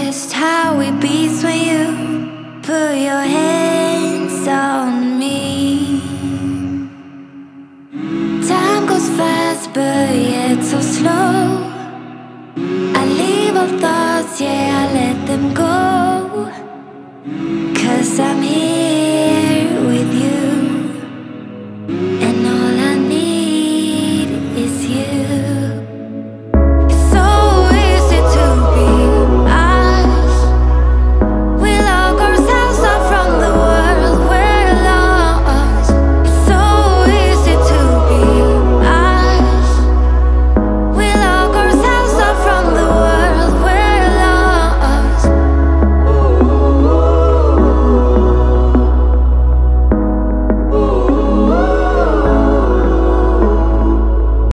just how it beats when you put your hands on me. Time goes fast, but yet so slow. I leave all thoughts, yeah, I let them go. 'Cause I'm here